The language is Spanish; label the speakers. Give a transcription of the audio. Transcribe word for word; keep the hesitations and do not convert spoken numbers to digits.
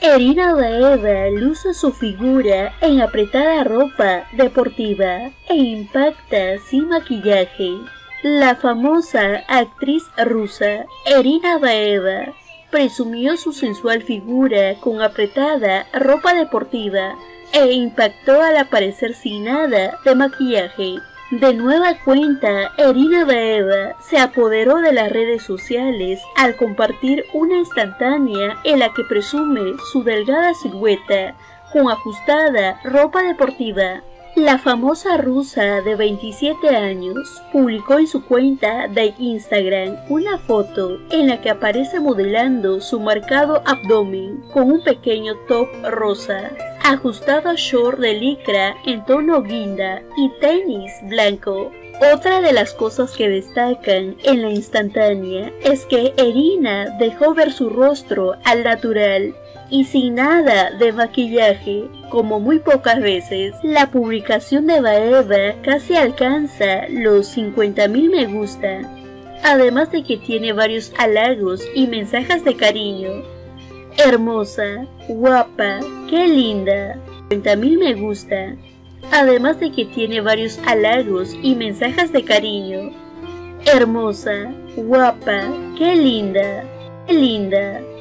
Speaker 1: Irina Baeva luce su figura en apretada ropa deportiva e impacta sin maquillaje. La famosa actriz rusa Irina Baeva presumió su sensual figura con apretada ropa deportiva e impactó al aparecer sin nada de maquillaje. De nueva cuenta, Irina Baeva se apoderó de las redes sociales al compartir una instantánea en la que presume su delgada silueta con ajustada ropa deportiva. La famosa rusa de veintisiete años publicó en su cuenta de Instagram una foto en la que aparece modelando su marcado abdomen con un pequeño top rosa, ajustado a short de licra en tono guinda y tenis blanco. Otra de las cosas que destacan en la instantánea es que Irina dejó ver su rostro al natural y sin nada de maquillaje, como muy pocas veces. La publicación de Baeva casi alcanza los cincuenta mil me gusta, además de que tiene varios halagos y mensajes de cariño. Hermosa, guapa, qué linda, cincuenta mil me gusta, además de que tiene varios halagos y mensajes de cariño. Hermosa, guapa, qué linda, qué linda.